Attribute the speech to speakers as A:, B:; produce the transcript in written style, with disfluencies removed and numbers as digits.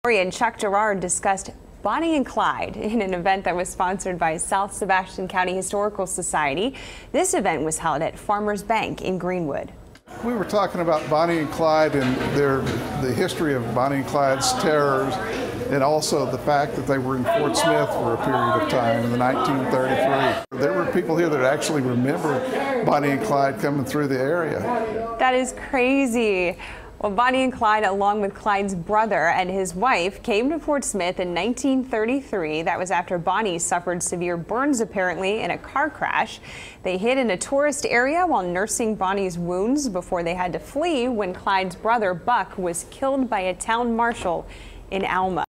A: And Chuck Girard discussed Bonnie and Clyde in an event that was sponsored by South Sebastian County Historical Society. This event was held at Farmers Bank in Greenwood.
B: We were talking about Bonnie and Clyde and the history of Bonnie and Clyde's terrors, and also the fact that they were in Fort Smith for a period of time in the 1933. There were people here that actually remember Bonnie and Clyde coming through the area.
A: That is crazy. Well, Bonnie and Clyde, along with Clyde's brother and his wife, came to Fort Smith in 1933. That was after Bonnie suffered severe burns, apparently, in a car crash. They hid in a tourist area while nursing Bonnie's wounds before they had to flee when Clyde's brother, Buck, was killed by a town marshal in Alma.